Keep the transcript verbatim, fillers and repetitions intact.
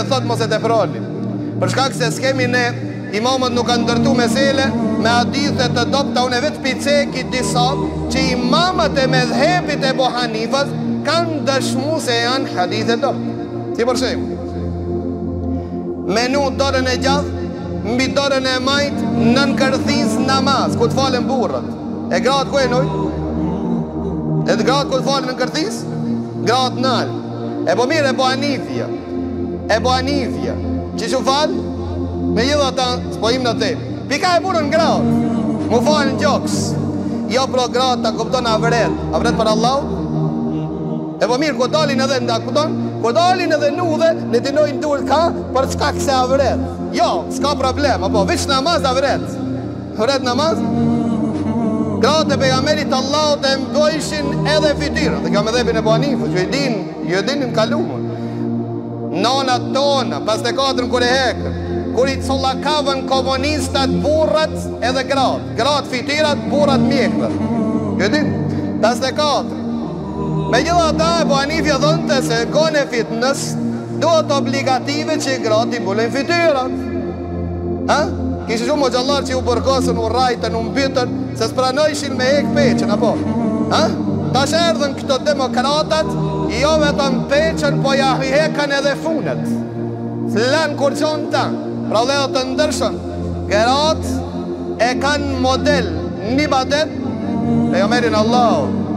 thot mos e teproni. Për shkak se s'kemi ne, imamët nuk kanë ndërtu mesele me hadithe të dobta. Unë vetë piceki disa që imamët e medhhebit e Abu Hanifas kanë dëshmu se janë hadithe dobta. Si për shembull, menu dorën e gjathë mbi dorën e majtë nën kërthiz namaz, ku të falen burrat. E gratë ku e noj? E të gratë ku të falen në kërthiz? Gratë nalë. E po mirë e Abu Hanifja, e Abu Hanifja që që falë me gjitha ta s'po im në te pika e burën gratë mu falë në gjoks. Jo pro gratë ta kupton avret, avret për Allah. E po mirë, ku dalin edhe nda kupton, ku dalin edhe nudhe në të nojnë dull ka për çka këse avret. Jo, s'ka problem, apo veç namaz avret. Avret namaz. Gratë e pejgamberit Allahut e mbojshin edhe fytyrën. Dhe kjo me dhepin e Abu Hanifës, që i din, ju dinin kalumën. Nonat tona, pas të katërën kur e hekër, kur i collakavën komunistat burrat edhe gratë. Gratë fytyrat, burrat mjekët. Ju din, pas të katërën. Me gjitha ta e Abu Hanifja dhënte se kone fitness duhet obligative që i gratë i mbulin fytyrat. Ha? Kishë shumë o gjallar që u bërgosën, u rajten, u mbytën, se s'pranojshin me hek peqen, apo? Ha? Ta sherdhen këto demokratat, jo vetëm peqen, po ja hekën edhe funet. Flan kur qonë ta, pra dhe të ndërshën, gratë e kanë model një badet, e jo merin Allah.